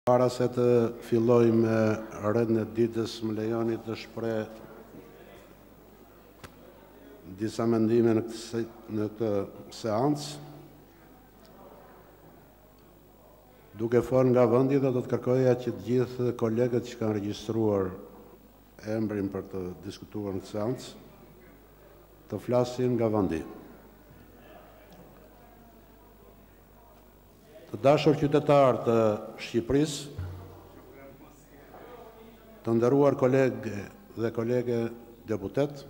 Para se të filloj me rrëdhën e ditës, më lejoni të shpreh disa mendime në këtë seancë. Duke folur nga vendi, do të kërkoja që të gjithë kolegët që kanë regjistruar emrin për të diskutuar në këtë seancë të flasin nga vendi. Të dashur qytetarë të Shqipërisë, të nderuar kolegë dhe kolege deputet,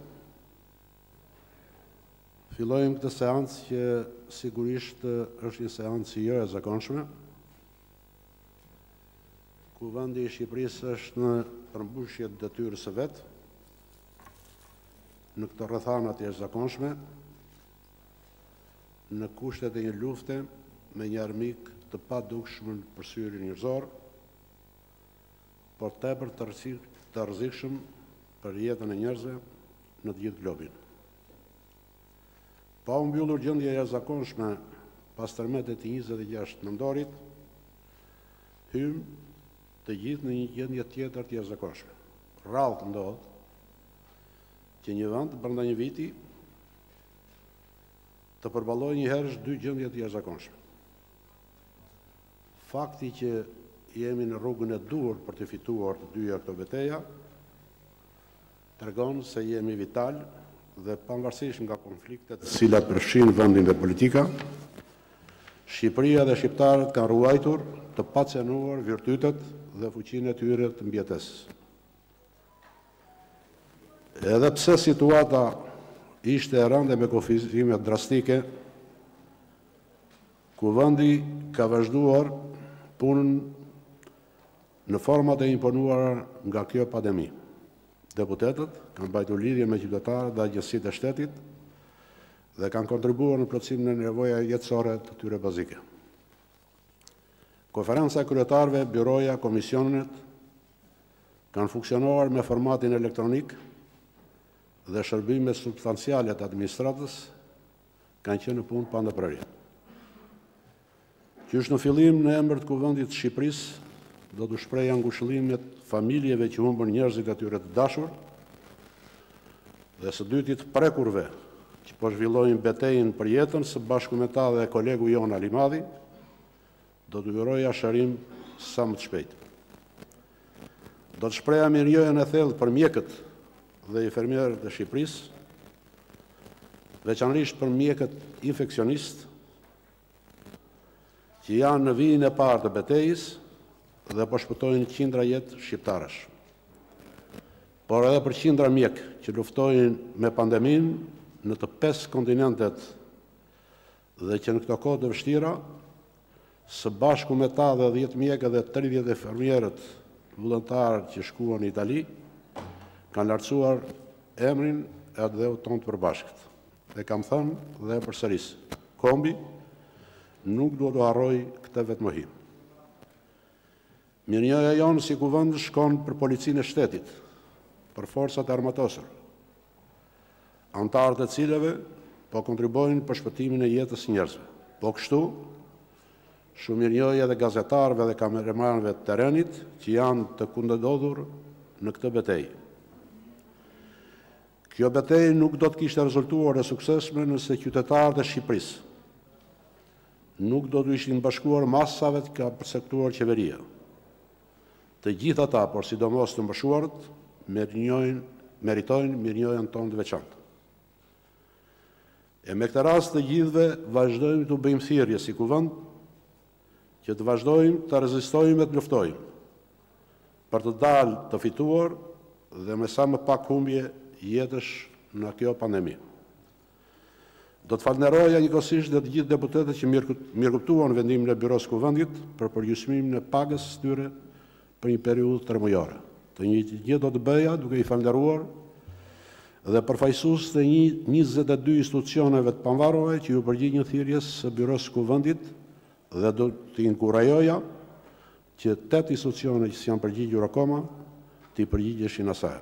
fillojmë këtë seancë që sigurisht është një seancë jo e zakonshme, ku vendi i Shqipërisë është në përmbushje të detyrës së vet, në këto rrethana të jashtëzakonshme, në kushtet e një lufte me një armik të padukshëm për syrin njerëzor, por tepër të rrezikshëm për jetën e njerëzve në të gjithë globin. Pa u mbyllur gjendja e jashtëzakonshme pas tërmetet të 26 nëntorit, hymë të gjithë në një gjendje tjetër të jashtëzakonshme. Rrallë ndodh që një vend brenda një viti të përballojë njëherësh dy gjendje të jashtëzakonshme. Fakti që jemi në rrugën e dur për të fituar të dyja këto betejë tregon se jemi vital dhe pavarësisht nga konfliktet të cilat përfshin vendin dhe politika, Shqipëria dhe shqiptarët kanë ruajtur të pacenuar virtytet dhe fuqinë e tyre të mbjetesës. Edhe pse situata ishte e rënde me kufizime drastike, ku vendi ka vazhduar punën në format e imponuara nga kjo pandemi. Deputetët kanë mbajtur lidhje me qytetarët dhe agjësitë e shtetit dhe kanë kontribuar në plotësimin e nevojave jetësore të tyre bazike. Konferenca e kryetarëve, byroja, komisionet kanë funksionuar me formatin elektronik dhe shërbimet substanciale të administratës kanë qenë në punë pa ndërprerje. Qysh në fillim në emër të Kuvendit të Shqipërisë, do të shpreja ngushëllimet familjeve që humbën njerëzit e tyre të dashur, dhe së dytit prekurve që po zhvillojnë betejën për jetën së bashku me ta dhe kolegu jon Ali Madhi, do të uroja shërim sa më të shpejt. Do të shpreja mirënjohjen e thellë për mjekët dhe infermierët e Shqipërisë, veçanërisht për mjekët infeksionistë, që janë në vijin e parë të betejës dhe po shpëtojnë qindra jetë shqiptarësh. Por edhe për qindra mjek që luftojnë me pandemin në të 5 kontinentet dhe që në këto kohë të vështira, së bashku me ta dhe 10 mjekë dhe 30 infermierët vullnetarë që shkuan në Itali, kanë lartësuar emrin e atë dheu tonë të përbashkët. Dhe kam thënë dhe përsëris, kombi nuk duhet të harroj këtë vetmohi. Mirënjohja jonë si kuvend shkon për policinë e shtetit, për forcat e armatosur, antarët e cilëve po kontribojnë për shpëtimin e jetës njerëzve. Po kështu, shumë mirënjohje dhe gazetarëve dhe kameramanëve të terrenit që janë të kundërdodhur në këtë betejë. Kjo betejë nuk do të kishte rezultuar e suksesshme nëse qytetarët e Shqipërisë nuk do të ishin bashkuar masave të ka përsektuar qeveria. Të gjithë ata, por sidomos të mbëshuarët, meritojnë mirënjohjen tonë të veçantë. E me këtë rast të gjithëve vazhdojmë të bëjmë thirrje si kuvend që të vazhdojmë të rezistojmë e të luftojmë për të dalë të fituar dhe me sa më pak humbje jetësh në kjo pandemi. Do të falënderoja njëkohësisht dhe të gjithë deputetët që mirëkuptuan vendimin e Byros së Kuvendit për përgjysmimin e pagës së tyre për një periudhë tërmujore. Të njëjtën do të bëja duke i falënderuar dhe përfaqësues të 22 institucioneve të pavarura që ju përgjigjen thirrjes së Byros së Kuvendit dhe do të inkurajoja që 8 institucione që janë përgjigjur akoma të i përgjigjeshin asaj.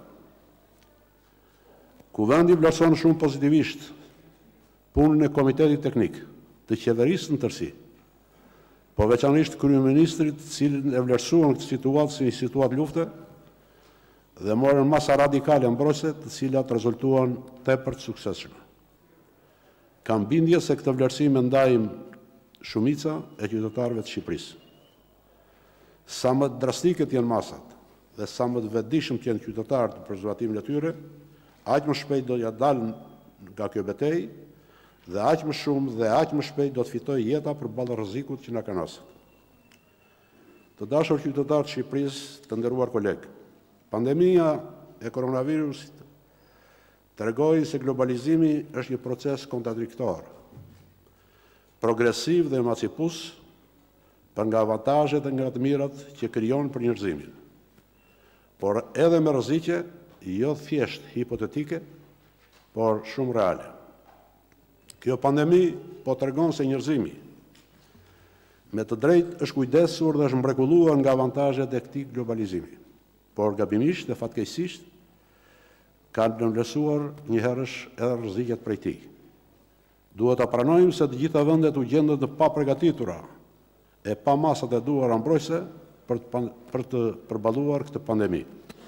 Kuvendi vlerëson shumë pozitivisht punën e Komitetit Teknik të qeverisë në tërësi po veçanërisht kryeministrit, cilin e vlerësuan këtë situatë si një situatë lufte dhe morën masa radikale mbrojtëse, të cilat rezultuan tepër të suksesshme. Kam bindje se këtë vlerësim e ndajmë shumica e qytetarëve të Shqipërisë. Sa më drastike të jenë masat dhe sa më të vetëdijshëm të jenë qytetarët për zbatimin e tyre, aq më shpejt do ja dalën nga kjo betejë dhe aq më shumë dhe aq më shpejt do të fitojë jeta përballë rrezikut që na kanosët. Të dashur qytetarë të Shqipërisë, të nderuar kolegë, pandemia e koronavirusit tregoi se globalizimi është një proces kontradiktor, progresiv dhe emancipues, për nga avantazhet e nga të mirat që krijon për njerëzimin, por edhe me rreziqe jo thjesht hipotetike, por shumë reale. Kjo pandemi po tregon se njerëzimi me të drejtë është kujdesur dhe është mrekulluar nga avantazhet e këtij globalizimi, por gabimisht dhe fatkeqësisht kanë nënvlerësuar njëherësh edhe rreziqet prej tij. Duhet ta pranojmë se të gjitha vendet u gjendën të paprgatitura e pa masat e duara mbrojtëse për të përballuar këtë pandemi.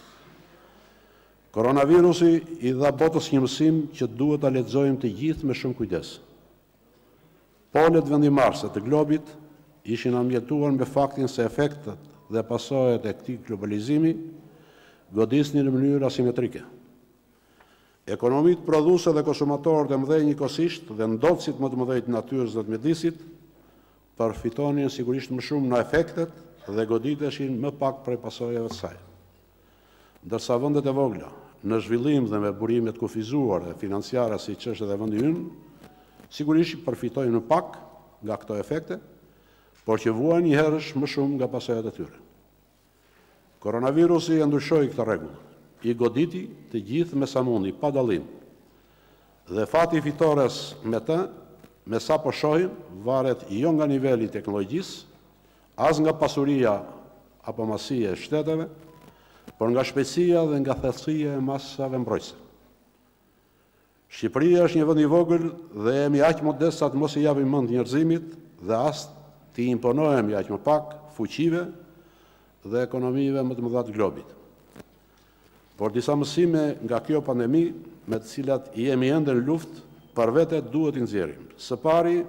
Koronavirusi i dha botës një mësim që duhet ta lexojmë të gjithë me shumë kujdes. Polet vendimarrëse të globit ishin ambientuar me faktin se efektet dhe pasojat e këtij globalizimi godisnin në mënyrë asimetrike. Ekonomitë prodhuese dhe konsumatorët e mëdhenj njëkohësisht dhe ndotësit më të mëdhenj të natyrës dhe të mjedisit përfitonin sigurisht më shumë në efektet dhe goditeshin më pak prej pasojave të saj. Ndërsa vendet e vogla, në zhvillim dhe me burime të kufizuar dhe financiare si që është edhe vendi ynë, sigurisht përfitojnë më pak nga këto efekte, por që vuajnë njëherësh më shumë nga pasojat e tyre. Koronavirusi e ndryshoi këtë rregull, i goditi të gjithë me sa mundi, pa dallim. Dhe fati fitores me të, me sa po shohim, varet jo nga niveli i teknologjisë, as nga pasuria apo masia e shteteve, por nga shpejtësia dhe nga thellësia e masave mbrojtëse. Shqipëria është një vend i vogël dhe jemi aq modest sa të mos i japim mend njerëzimit dhe as të imponohemi aq më pak fuqive dhe ekonomive më të mëdha të globit. Por disa mësime nga kjo pandemi, me të cilat jemi ende në luftë, për vete duhet i nxjerrim. Së pari,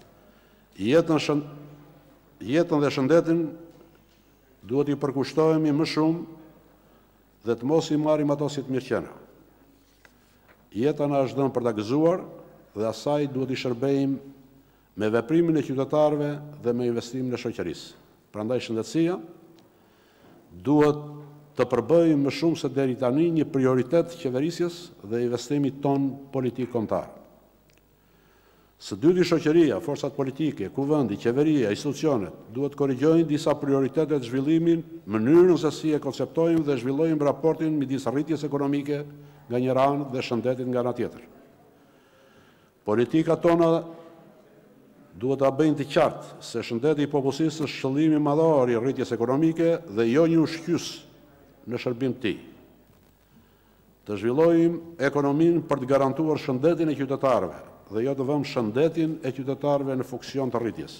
jetën dhe shëndetin duhet i përkushtohemi më shumë dhe të mos i marrim ato si të mirëqenia. Jeta na është dhënë për ta gëzuar dhe asaj duhet i shërbejmë me veprimin e qytetarëve dhe me investimin e shoqërisë. Prandaj shëndetësia duhet të përbëjmë më shumë se deri tani një prioritet qeverisjes dhe investimit ton politik kombëtar. Së dyti shoqëria, forcat politike, kuvendi, qeveria, institucionet duhet korrigjojnë disa prioritete të zhvillimin, mënyrën se si e konceptojmë dhe zhvillojmë raportin midis rritjes ekonomike nga njëra anë dhe shëndetit nga ana tjetër. Politika tona duhet ta bëjnë të qartë se shëndeti i popullsisë është shëllimi madhor i rritjes ekonomike dhe jo një ushqyes në shërbim të tij. Të zhvillojmë ekonominë për të garantuar shëndetin e qytetarëve dhe jo të vëmë shëndetin e qytetarëve në funksion të rritjes.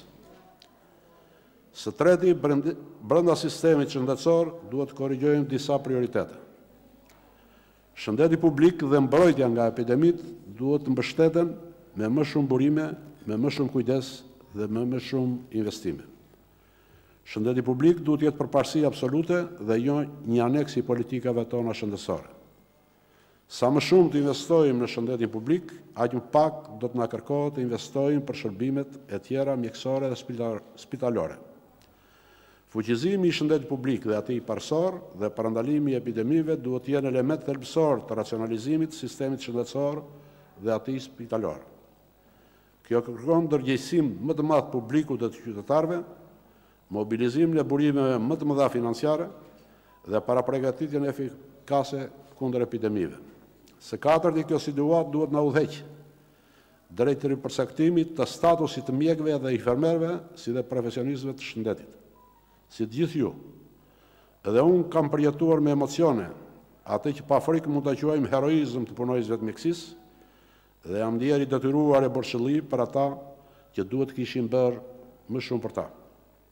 Së treti, brenda sistemit shëndetësor duhet të korrigjojmë disa prioritete. Shëndeti publik dhe mbrojtja nga epidemit duhet të mbështeten me më shumë burime, me më shumë kujdes dhe me më shumë investime. Shëndeti publik duhet të jetë përparësi absolute dhe jo një aneks i politikave tona shëndetësore. Sa më shumë të investojmë në shëndetin publik, aq më pak do të na kërkohet të investojmë për shërbimet e tjera mjekësore dhe spitalore. Fuqizimi i shëndetit publik dhe atij parsor dhe parandalimi i epidemive duhet të jenë element thelbësor të racionalizimit të sistemit shëndetësor dhe atij spitalor. Kjo kërkon ndërgjegjësim më të madh publikut dhe të qytetarëve, mobilizimin e burimeve më të mëdha financiare dhe paraprgatitjen efikase kundër epidemive. Së katërti, kjo situatë duhet na udhëheq drejt të ripërcaktimit të statusit të mjekëve dhe infermerëve, si dhe profesionistëve të shëndetit. Si të gjithë ju, edhe unë kam përjetuar me emocione atë që pa frikë mund ta quajmë heroizëm të punojësve të mjekësisë dhe jam ndier i detyruar e borxhëlli për ata që duhet kishin bërë më shumë për ta.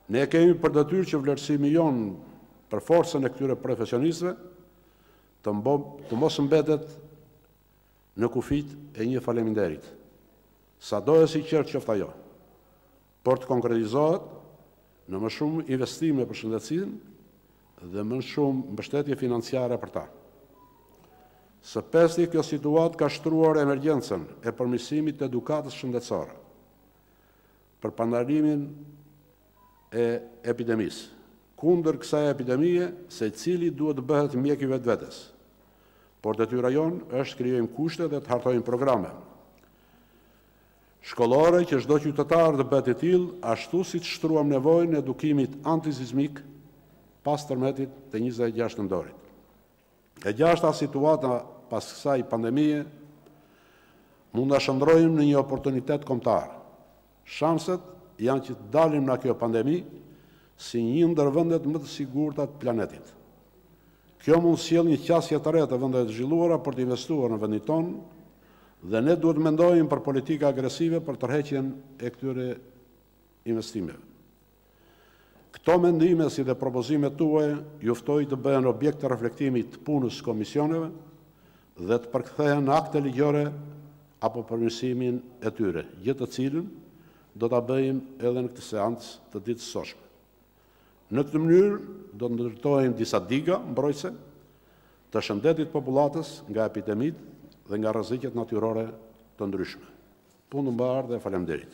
Ne kemi për detyrë që vlerësimi jonë për forcën e këtyre profesionistëve të mos mbetet në kufit e një faleminderit, sado e sinqert qoftë ajo, por të konkretizohet në më shumë investime për shëndetësinë dhe më shumë mbështetje financiare për ta. Së pesti, kjo situatë ka shtruar emergjencën e përmirësimit të edukatës shëndetësore për pandarimin e epidemisë. Kundër kësaj epidemie, secili duhet të bëhet mjek i vetvetes, por detyra jonë është krijojmë kushte dhe të hartojmë programe shkollore që çdo qytetar të bëhet i tillë, ashtu siç shtruam nevojën e edukimit antizizmik pas tërmetit të 26 nëntorit. E gjashta, situata pas kësaj pandemie mund ta shndrojmë në një oportunitet kombëtar. Shanset janë që të dalim nga kjo pandemi si një ndër vendet më të sigurta të planetit. Kjo mund sjell një qasje të re të vendeve të zhvilluara për të investuar në vendin tonë dhe ne duhet mendojmë për politika agresive për tërheqjen e këtyre investimeve. Këto mendime si dhe propozimet tuaja ju ftoj të bëhen objekt të reflektimit të punës komisioneve dhe të përkthehen në akte ligjore apo përmirësimin e tyre, gjë të cilën do ta bëjmë edhe në këtë seancë të ditës së sotme. Në këtë mënyrë do të ndërtojmë disa diga mbrojtëse të shëndetit popullatës nga epidemitë dhe nga rreziqet natyrore të ndryshme. Punë mbar dhe faleminderit.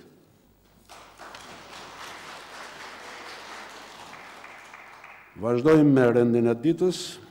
Vazhdojmë me rendin e ditës.